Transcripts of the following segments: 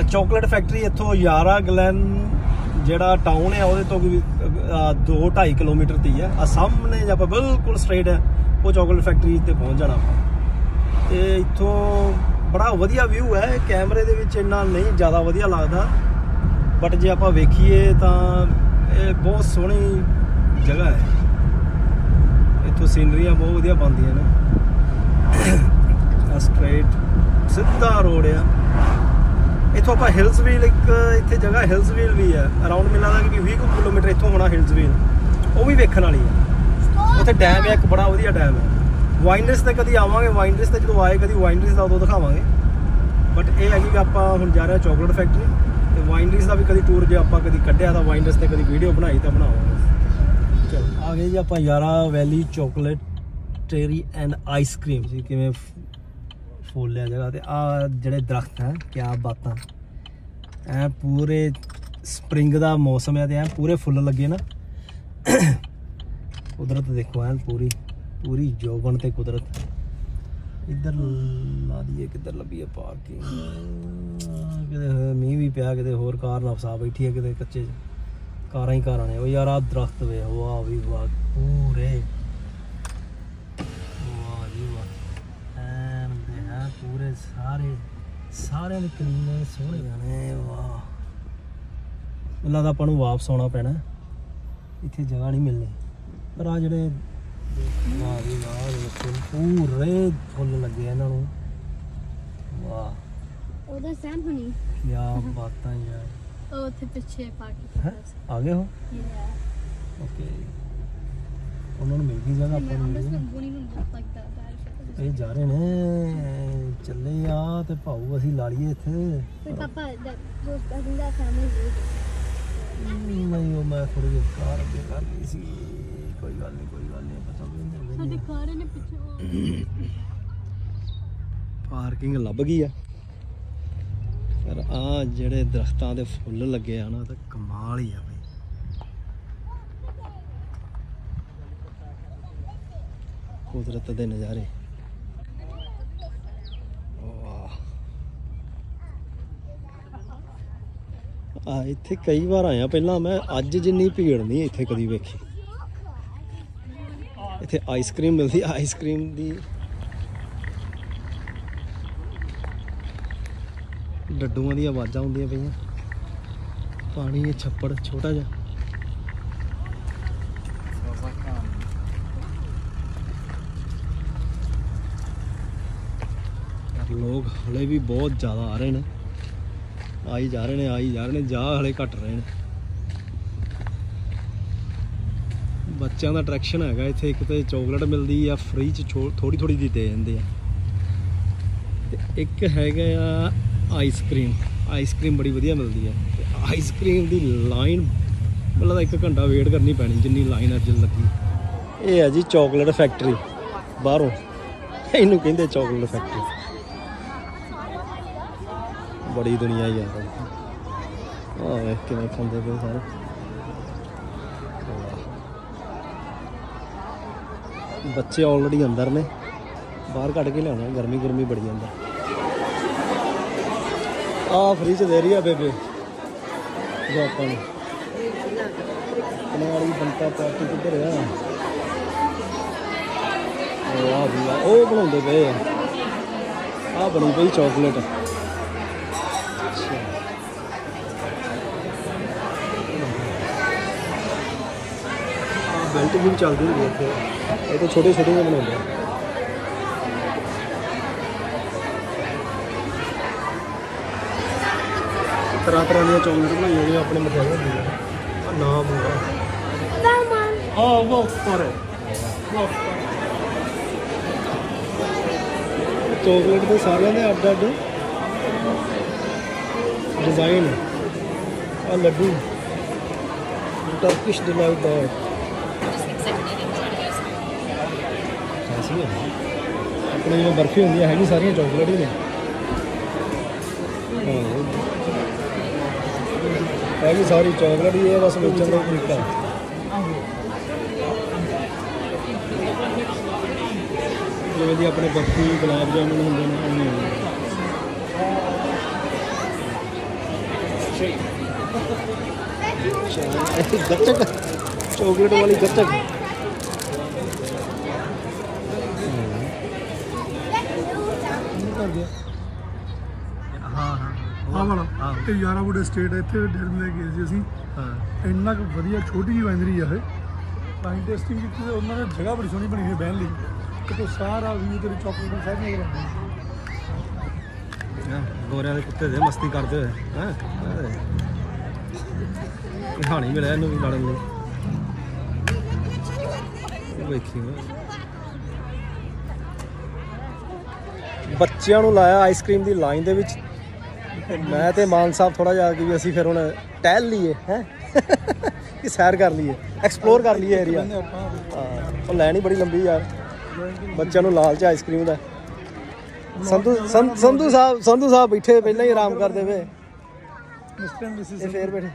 Chocolate factory इत्थों यारा गलैन ਜਿਹੜਾ ਟਾਊਨ ਹੈ ਉਹਦੇ ਤੋਂ ਵੀ 2-2.5 ਕਿਲੋਮੀਟਰ ਤੇ ਹੀ ਹੈ। ਆ ਸਾਹਮਣੇ ਜੇ ਆਪਾਂ ਬਿਲਕੁਲ ਸਟ੍ਰੇਟ ਹੈ ਉਹ ਚਾਕਲੇਟ ਫੈਕਟਰੀ ਤੇ ਪਹੁੰਚ ਜਾਣਾ ਆਪਾਂ। ਤੇ ਇੱਥੋਂ ਬੜਾ ਵਧੀਆ ਵਿਊ ਹੈ। ਕੈਮਰੇ ਦੇ ਵਿੱਚ ਇੰਨਾ ਨਹੀਂ ਜ਼ਿਆਦਾ ਵਧੀਆ ਲੱਗਦਾ, ਬਟ ਜੇ ਆਪਾਂ ਵੇਖੀਏ ਤਾਂ ਇਹ ਬਹੁਤ ਸੋਹਣੀ ਜਗ੍ਹਾ ਹੈ। ਇੱਥੋਂ ਸੀਨਰੀਆਂ ਬਹੁਤ ਵਧੀਆ ਬਣਦੀਆਂ ਨੇ। ਸਟ੍ਰੇਟ ਸਿੱਧਾ ਰੋਡ ਆ। ਇੱਥੋਂ ਆਪਾਂ ਹਿਲਸਵੀਲ ਇੱਕ ਇੱਥੇ ਜਗ੍ਹਾ ਹਿਲਸਵੀਲ ਵੀ ਹੈ, ਅਰਾਊਂਡ ਮੈਨੂੰ ਲੱਗਦਾ ਕਿ 20 ਕਿਲੋਮੀਟਰ ਇੱਥੋਂ ਹੋਣਾ ਹਿਲਸਵੀਲ। ਉਹ ਵੀ ਵੇਖਣ ਵਾਲੀ ਹੈ। ਉੱਥੇ ਡੈਮ ਹੈ, ਇੱਕ ਬੜਾ ਵਧੀਆ ਡੈਮ ਹੈ। ਵਾਈਨਰਿਸ ਤੇ ਕਦੀ ਆਵਾਂਗੇ, ਵਾਈਨਰਿਸ ਤੇ ਜਦੋਂ ਆਏ ਕਦੀ ਵਾਈਨਰਿਸ ਦਾ ਉਦੋਂ ਦਿਖਾਵਾਂਗੇ। ਬਟ ਇਹ ਹੈਗੀ ਕਿ ਆਪਾਂ ਹੁਣ ਜਾ ਰਹੇ ਹਾਂ ਚਾਕਲੇਟ ਫੈਕਟਰੀ, ਤੇ ਵਾਈਨਰਿਸ ਦਾ ਵੀ ਕਦੀ ਟੂਰ ਜੇ ਆਪਾਂ ਕਦੀ ਕੱਢਿਆ ਤਾਂ ਵਾਈਨਰਿਸ ਤੇ ਕਦੀ ਵੀਡੀਓ ਬਣਾਈ ਤਾਂ ਬਣਾਵਾਂਗੇ। ਚਲੋ ਆ ਗਏ ਜੀ ਆਪਾਂ ਯਾਰਾ ਵੈਲੀ ਚਾਕਲੇਟਰੀ ਐਂਡ ਆਈਸਕ੍ਰੀਮ। ਜੀ ਕਿਵੇਂ ਫੁੱਲ ਆ ਜਗ੍ਹਾ ਤੇ ਆ ਜਿਹੜੇ ਦਰਖਤ ਹੈ, ਕਿਆ ਬਾਤਾਂ ਐ ਪੂਰੇ ਸਪਰਿੰਗ ਦਾ ਮੌਸਮ ਹੈ ਤੇ ਐ ਪੂਰੇ ਫੁੱਲ ਲੱਗੇ ਨਾ। ਕੁਦਰਤ ਦੇਖੋ ਐਨ ਪੂਰੀ ਪੂਰੀ ਜੋਬਨ ਤੇ ਕੁਦਰਤ। ਇੱਧਰ ਲਾ ਦਈਏ, ਕਿੱਧਰ ਲੱਭੀਏ ਪਾਰਕਿੰਗ। ਕਿਤੇ ਮੀਂਹ ਵੀ ਪਿਆ, ਕਿਤੇ ਹੋਰ ਕਾਰ ਨਾ ਫਸਾ ਬੈਠੀ ਹੈ, ਕਿਤੇ ਕੱਚੇ ਕਾਰਾਂ ਹੀ ਕਾਰਾਂ ਨੇ। ਉਹ ਯਾਰ ਆ ਦਰਖਤ ਵੇ, ਵਾਹ ਵੀ ਵਾਹ ਪੂਰੇ ਪੂਰੇ ਸਾਰੇ ਦੇ ਕਲੀਨ ਸੋਹਣੇ ਗਾਣੇ। ਵਾਹ ਮੈਨੂੰ ਲੱਗਦਾ ਆਪਾਂ ਨੂੰ ਵਾਪਸ ਆਉਣਾ ਪੈਣਾ, ਇੱਥੇ ਜਗ੍ਹਾ ਨਹੀਂ ਮਿਲਣੀ। ਪਰ ਆ ਜਿਹੜੇ ਵਾਹ ਵੀ ਵਾਹ ਪੂਰੇ ਫੁੱਲ ਲੱਗੇ ਇਹਨਾਂ ਨੂੰ। ਵਾਹ ਉਹਦਾ ਸੈਂਪਨੀ ਕਿਆ ਬਾਤਾਂ ਯਾਰ। ਉਹ ਉੱਥੇ ਪਿੱਛੇ ਪਾਰਟੀ ਆ ਗਏ ਹੋ। ਓਕੇ ਉਹਨਾਂ ਨੂੰ ਮਿਲ ਗਈ ਜਗ੍ਹਾ ਆਪਾਂ ਨੂੰ। ਇਹ ਜਾ ਰਹੇ ਨੇ, ਚੱਲੇ ਆ ਤੇ ਭਾਊ ਅਸੀਂ ਲਾ ਲਈਏ ਇੱਥੇ। ਨਹੀਂ ਉਹ ਮੈਂ ਥੋੜੀ ਜਿਹੀ ਕਾਰ ਅੱਗੇ ਕਰ ਲਈ ਸੀ। ਕੋਈ ਗੱਲ ਨਹੀਂ ਪਤਾ ਸਾਡੇ ਕਾਰ ਨੇ ਪਿੱਛੇ ਪਾਰਕਿੰਗ ਲੱਭ ਗਈ ਆ। ਪਰ ਆ ਜਿਹੜੇ ਦਰਖਤਾਂ ਦੇ ਫੁੱਲ ਲੱਗੇ ਆ ਨਾ ਤਾਂ ਕਮਾਲ ਹੀ ਆ ਬਈ। ਕੁਦਰਤ ਦੇ ਨਜ਼ਾਰੇ। ਇੱਥੇ ਕਈ ਵਾਰ ਆਇਆ ਪਹਿਲਾਂ ਮੈਂ, ਅੱਜ ਜਿੰਨੀ ਭੀੜ ਨਹੀਂ ਇੱਥੇ ਕਦੀ ਵੇਖੀ। ਇੱਥੇ ਆਈਸਕ੍ਰੀਮ ਮਿਲਦੀ, ਆਈਸਕ੍ਰੀਮ ਦੀ ਡੱਡੂਆਂ ਦੀਆਂ ਆਵਾਜ਼ਾਂ ਆਉਂਦੀਆਂ ਪਈਆਂ। ਪਾਣੀ ਇਹ ਛੱਪੜ ਛੋਟਾ ਜਿਹਾ। ਲੋਕ ਹਲੇ ਵੀ ਬਹੁਤ ਜ਼ਿਆਦਾ ਆ ਰਹੇ ਨੇ, ਆਈ ਜਾ ਰਹੇ ਨੇ, ਜਾ ਹਲੇ ਘਟ ਰਹੇ ਨੇ। ਬੱਚਿਆਂ ਦਾ ਅਟਰੈਕਸ਼ਨ ਹੈਗਾ ਇੱਥੇ। ਇੱਕ ਤੇ ਚੋਕਲੇਟ ਮਿਲਦੀ ਆ ਫ੍ਰੀ ਚ, ਥੋੜੀ ਦੀ ਦੇ ਦਿੰਦੇ ਆ। ਤੇ ਇੱਕ ਹੈਗਾ ਆ ਆਈਸਕ੍ਰੀਮ ਬੜੀ ਵਧੀਆ ਮਿਲਦੀ ਆ। ਤੇ ਆਈਸਕ੍ਰੀਮ ਦੀ ਲਾਈਨ ਮਤਲਬ 1 ਘੰਟਾ ਵੇਟ ਕਰਨੀ ਪੈਣੀ ਜਿੰਨੀ ਲਾਈਨ ਅੱਜ ਲੱਗੀ। ਇਹ ਹੈ ਜੀ ਚਾਕਲੇਟ ਫੈਕਟਰੀ ਬਾਹਰੋਂ, ਇਹਨੂੰ ਕਹਿੰਦੇ ਚਾਕਲੇਟ ਫੈਕਟਰੀ। बड़ी दुनिया यार। ਵੇਖ ਕਿਵੇਂ ਖਾਂਦੇ ਪਏ ਸਾਰੇ। ਬੱਚੇ ਆਲਰੇਡੀ ਅੰਦਰ ਨੇ, ਬਾਹਰ ਕੱਢ ਕੇ ਲਿਆਉਣਾ, ਗਰਮੀ ਬੜੀ ਅੰਦਰ। ਆ ਫ੍ਰੀ ਚ ਦੇ ਰਹੀ ਆ ਬੇਬੇ ਜੋ ਆਪਾਂ ਨੂੰ। ਕਿੰਨੇ ਵਾਲੀ ਬੰਤਾ ਪਾਰਟੀ ਕਿੱਧਰ ਆ? ਵਾਹ ਵੀ ਵਾਹ, ਉਹ ਬਣਾਉਂਦੇ ਪਏ ਆ। ਆ ਬਣੀ ਪਈ ਚਾਕਲੇਟ। बेल्ट भी चलती हुई है ये तो छोटे छोटे में बनाते हैं। तरह दी चॉकलेट बनाई हुई अपने मिठाई होती है। नाम हाँ वो ऊपर है चॉकलेट के सारे अड अड डिजाइन है। लड्डू टर्किश डिलाइट दैट अपने जो बर्फी होंगी है सारिया चॉकलेट ही ने है सारी चॉकलेट ही है। बस बेचने का तरीका जिमें अपने बर्फी गुलाब जामुन होंगे गच्चक, चॉकलेट वाली गच्चक। यारावुड एस्टेट है, इतने डेढ़ ले गए सी असीं। इन्ना क वधिया छोटी जी वाइनरी है। वाइन टेस्टिंग की उन्होंने जगह बड़ी सोहनी बनी हुई बहन ली, तो सारा व्यू तेरी चॉकलेट सारी नजर आती। गोरिया के कुत्ते दे मस्ती करते हुए कहानी मिले इन्हू भी लड़न लई। वेखी बच्चों को लाया आइसक्रीम की लाइन दे विच। मैं तो मान साहब थोड़ा जा कि असी फिर हुण टहल लीए हैं कि सैर कर लीए, एक्सप्लोर कर लीए एरिया। हाँ लैन ही बड़ी लंबी यार, बच्चों को लालच आइसक्रीम का। संधू साहब बैठे पहले ही आराम करते पे, फिर बैठे।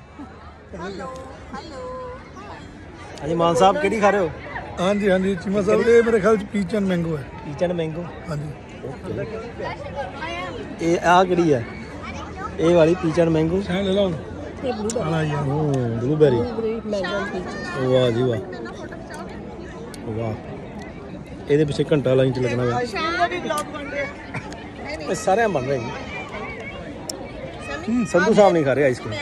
हाँ जी मान साहब किहड़ी खा रहे हो? हाँ जी हाँ जी चीमा साहब, ये मेरे ख्याल पीच एंड मैंगो है। पीच एंड मैंगो, हाँ जी। ये आ किहड़ी है? ये वाली पीच एंड मैंगो ले लो। ब्लूबेरी, वाह जी वाह वाह। ये पिछले घंटा लाइन च लगना है। सारे बन रहे हैं। संधू साहब नहीं खा रहे आइसक्रीम।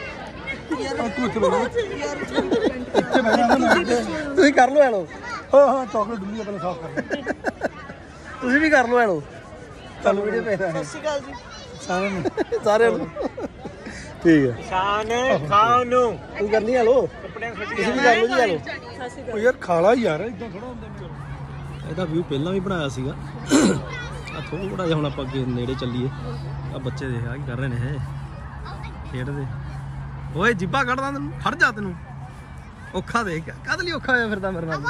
तुसीं कर लो एनो। हाँ चॉकलेट डुੱਲੀ पहले साफ कर। तुसीं भी कर लो एनो। चलो वीडियो पे है। सारे ठीक है। शान खाओ नु तू करनी है लो, तुसीं भी कर लो जी। हेलो ओ यार खाला यार इदां थोड़ा ਹੁੰਦਾ ਨਹੀਂ। ਇਹਦਾ ਵਿਊ ਪਹਿਲਾਂ ਵੀ ਬਣਾਇਆ ਸੀਗਾ। ਆ ਥੋੜਾ ਜਿਹਾ ਹੁਣ ਆਪਾਂ ਅੱਗੇ ਨੇੜੇ ਚੱਲੀਏ। ਆ ਬੱਚੇ ਦੇਖ ਆ ਕੀ ਕਰ ਰਹੇ ਨੇ, ਖੇਡਦੇ। ਓਏ ਜਿੱਬਾ ਕੱਢਦਾ ਤੈਨੂੰ, ਫੜ ਜਾ ਤੈਨੂੰ। ਔਖਾ ਦੇਖ ਕਦ ਲਈ ਔਖਾ ਹੋਇਆ ਫਿਰਦਾ ਮੇਰੇ ਨਾਲ।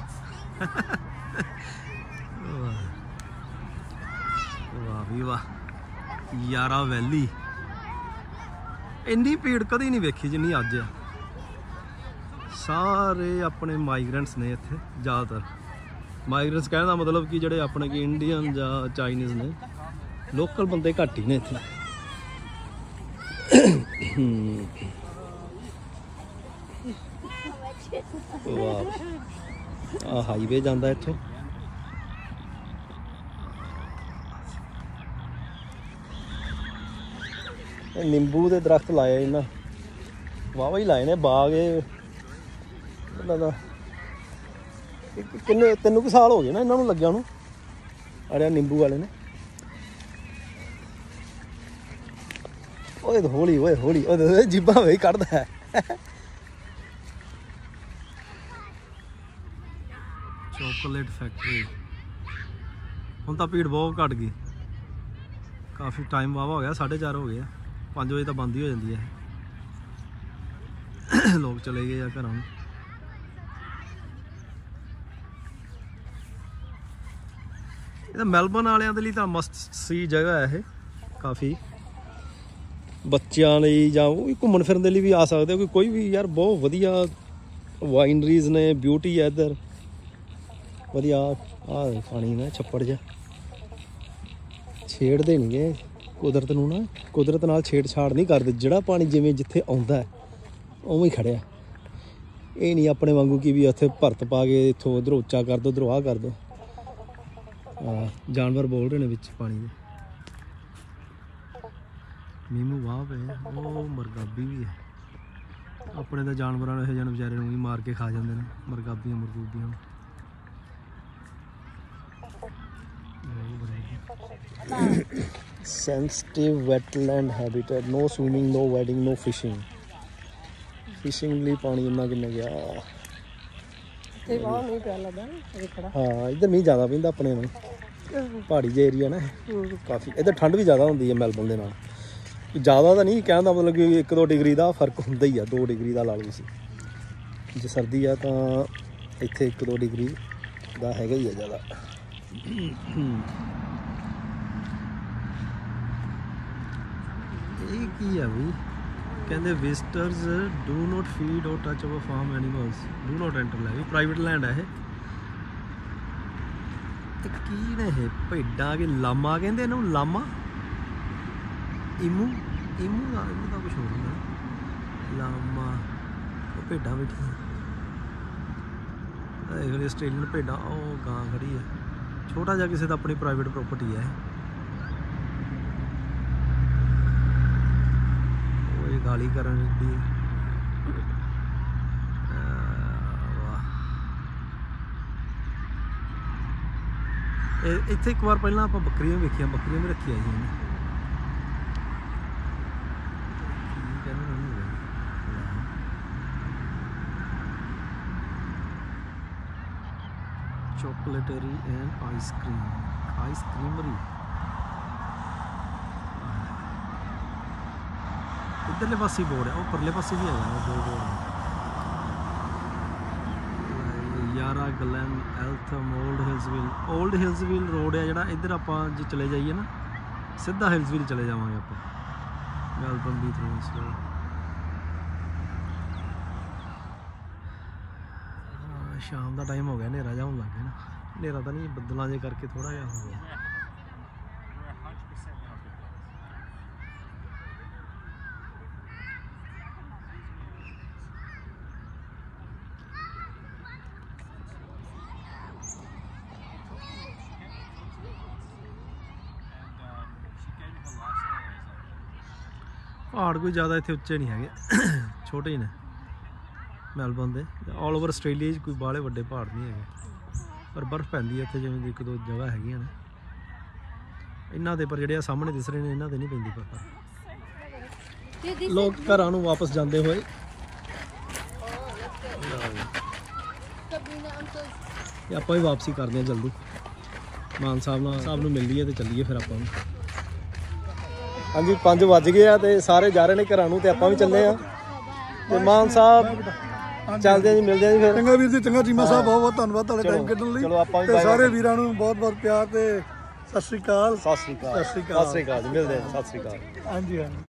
ਵਾਹ ਵੀ ਵਾਹ ਯਾਰਾ ਵੈਲੀ। ਇੰਨੀ ਭੀੜ ਕਦੀ ਨਹੀਂ ਵੇਖੀ ਜਿੰਨੀ ਅੱਜ ਆ। ਸਾਰੇ ਆਪਣੇ ਮਾਈਗ੍ਰੈਂਟਸ ਨੇ ਇੱਥੇ, ਜ਼ਿਆਦਾਤਰ ਮਾਈਗ੍ਰੈਂਟਸ ਕਹਿਣ ਦਾ ਮਤਲਬ ਕਿ ਜਿਹੜੇ ਆਪਣੇ ਕਿ ਇੰਡੀਅਨ ਜਾਂ ਚਾਈਨੀਜ਼ ਨੇ, ਲੋਕਲ ਬੰਦੇ ਘੱਟ ਹੀ ਨੇ ਇੱਥੇ। ਵਾਹ ਆ ਹਾਈਵੇ ਜਾਂਦਾ ਇੱਥੋਂ। ਨਿੰਬੂ ਦੇ ਦਰਖਤ ਲਾਏ ਇਹਨਾਂ, ਵਾਹਵਾ ਹੀ ਲਾਏ ਨੇ ਬਾਗ। ਇਹਨਾਂ ਦਾ ਕਿੰਨੇ 3 ਕੁ ਸਾਲ ਹੋ ਗਏ ਨਾ ਇਹਨਾਂ ਨੂੰ ਲੱਗਿਆ ਨੂੰ। ਅਰੇ ਨਿੰਬੂ ਵਾਲੇ ਨੇ। ਓਏ ਹੌਲੀ ਓਏ ਹੌਲੀ, ਉਹ ਜੀਬਾਂ ਵੇ ਕੱਢਦਾ ਹੈ। Chocolate factory. ਹੁਣ ਤਾਂ ਭੀੜ ਬਹੁਤ ਘੱਟ ਗਈ, ਕਾਫੀ ਟਾਈਮ ਵਾਵਾ ਹੋ ਗਿਆ। 4:30 ਹੋ ਗਏ ਆ, 5 ਵਜੇ ਤਾਂ ਬੰਦ ਹੀ ਹੋ ਜਾਂਦੀ ਹੈ। ਲੋਕ ਚਲੇ ਗਏ ਆ ਘਰਾਂ ਨੂੰ। ਇਹ ਤਾਂ ਮੈਲਬਨ ਵਾਲਿਆਂ ਦੇ ਲਈ ਤਾਂ ਮਸਟ ਸੀ ਜਗ੍ਹਾ ਹੈ ਇਹ। ਕਾਫੀ ਬੱਚਿਆਂ ਲਈ ਜਾਂ ਉਹ ਵੀ ਘੁੰਮਣ ਫਿਰਨ ਦੇ ਲਈ ਵੀ ਆ ਸਕਦੇ ਹੋ। ਕੋਈ ਵੀ ਯਾਰ ਬਹੁਤ ਵਧੀਆ ਵਾਈਨਰੀਜ਼ ਨੇ, ਬਿਊਟੀ ਹੈ ਇੱਧਰ ਵਧੀਆ। ਆਹ ਪਾਣੀ ਨਾ ਛੱਪੜ ਜਿਹਾ, ਛੇੜਦੇ ਨਹੀਂ ਗੇ ਕੁਦਰਤ ਨੂੰ ਨਾ, ਕੁਦਰਤ ਨਾਲ ਛੇੜਛਾੜ ਨਹੀਂ ਕਰਦੇ। ਜਿਹੜਾ ਪਾਣੀ ਜਿਵੇਂ ਜਿੱਥੇ ਆਉਂਦਾ ਉਵੇਂ ਹੀ ਖੜਿਆ। ਇਹ ਨਹੀਂ ਆਪਣੇ ਵਾਂਗੂ ਕਿ ਵੀ ਉੱਥੇ ਭਰਤ ਪਾ ਕੇ ਇੱਥੋਂ ਉੱਧਰੋਂ ਉੱਚਾ ਕਰ ਦਿਓ, ਉੱਧਰੋਂ ਆਹ ਕਰ ਦਿਓ। ਜਾਨਵਰ ਬੋਲ ਰਹੇ ਨੇ ਵਿੱਚ ਪਾਣੀ ਦੇ। ਮੀਮੂ ਵਾਹ ਪਏ, ਉਹ ਮਰਗਾਬੀ ਵੀ ਹੈ। ਆਪਣੇ ਤਾਂ ਜਾਨਵਰਾਂ ਨੂੰ ਇਹੋ ਜਿਹੇ ਵਿਚਾਰੇ ਨੂੰ ਵੀ ਮਾਰ ਕੇ ਖਾ ਜਾਂਦੇ ਨੇ, ਮਰਗਾਬੀਆਂ ਮਰਗੂਬੀਆਂ। Sensitive wetland habitat, no swimming, no wading, no fishing. Fishing ਲਈ ਪਾਣੀ ਇੰਨਾ ਕਿੰਨਾ ਗਿਆ। ਹਾਂ ਇੱਧਰ ਮੀਂਹ ਜ਼ਿਆਦਾ ਪੈਂਦਾ ਆਪਣੇ ਨੂੰ, ਪਹਾੜੀ ਜਿਹੇ ਏਰੀਆ ਨਾ ਕਾਫੀ। ਇੱਧਰ ਠੰਡ ਵੀ ਜ਼ਿਆਦਾ ਹੁੰਦੀ ਹੈ ਮੈਲਬਨ ਦੇ ਨਾਲ। ਜ਼ਿਆਦਾ ਤਾਂ ਨਹੀਂ ਕਹਿਣ ਦਾ ਮਤਲਬ ਕਿ 1-2 ਡਿਗਰੀ ਦਾ ਫਰਕ ਹੁੰਦਾ ਹੀ ਆ। 2 ਡਿਗਰੀ ਦਾ ਲਾ ਲਓ ਤੁਸੀਂ। ਜੇ ਸਰਦੀ ਆ ਤਾਂ ਇੱਥੇ 1-2 ਡਿਗਰੀ ਦਾ ਹੈਗਾ ਹੀ ਆ ਜ਼ਿਆਦਾ। ਇਹ ਕੀ ਆ ਬਈ? ਕਹਿੰਦੇ visitors do not feed or touch our farm animals, do not enter. ਲੈ ਵੀ ਪ੍ਰਾਈਵੇਟ ਲੈਂਡ ਹੈ ਇਹ। ਤੇ ਕੀ ਨੇ ਇਹ ਭੇਡਾਂ? ਕਿ ਲਾਮਾ ਕਹਿੰਦੇ ਇਹਨੂੰ, ਲਾਮਾ ਈਮੂ ਇਹਨੂੰ ਤਾਂ ਕੁਛ ਹੋਰ ਹੁੰਦਾ ਲਾਮਾ ਉਹ ਭੇਡਾਂ ਬੈਠੀਆਂ ਦੇਖ ਲਈ ਆਸਟ੍ਰੇਲੀਅਨ ਭੇਡਾਂ ਉਹ ਗਾਂ ਖੜੀ ਹੈ ਛੋਟਾ ਜਿਹਾ ਕਿਸੇ ਦਾ ਆਪਣੀ ਪ੍ਰਾਈਵੇਟ ਪ੍ਰੋਪਰਟੀ ਹੈ ਉਹ ਇਹ ਗਾਲੀ ਕਰਨ ਦੀ ਇੱਥੇ ਇੱਕ ਵਾਰ ਪਹਿਲਾਂ ਆਪਾਂ ਬੱਕਰੀਆਂ ਵੇਖੀਆਂ ਬੱਕਰੀਆਂ ਵੀ ਰੱਖੀਆਂ ਸੀ ਇਹਨੇ chocolatey and ice creamery इधरले पासे बोर्ड है और परले पासे भी है दो बोर्ड यारा गलन एल्थम ओल्ड हिल्सविल रोड है जिहड़ा इधर आपां जे चले जाइए ना सीधा हिल्सविल चले जावांगे आपां मेलबर्न भी थ्रू शाम का टाइम हो गया हनेरा जा होने लग गया ना हनेरा तो नहीं बदलों जे करके थोड़ा जहा हो गया पहाड़ कोई ज़्यादा इतने उच्चे नहीं है छोटे ही ने मैलबर्न के ऑल ओवर आस्ट्रेलिया कोई बाहले वड्डे पहाड़ नहीं है पर बर्फ पैंदी है इतने जिवें एक दो जगह हैगियां ने इन्हां दे पर जिहड़े सामने दिस रहे ने इन्हां दे नहीं पैंदी बर्फ लोग घरां नूं वापस जाते हुए आपां भी वापसी करते हैं जल्दी मान साहब नूं मिल लईए ते चलीए फिर आपां हाँ जी 5 बज गए तो सारे जा रहे हैं घरां नूं ते आपां भी चले ते मान साहब चलते जी मिलते जी फिर चंगा वीर जी चंगा चीमा साहब बहुत बहुत धन्यवाद तुहाडे टाइम कड्ढण लई ते सारे वीरां नूं बहुत बहुत प्यार ते सत श्री अकाल जी मिलते हैं सत श्री अकाल हाँ जी हाँ।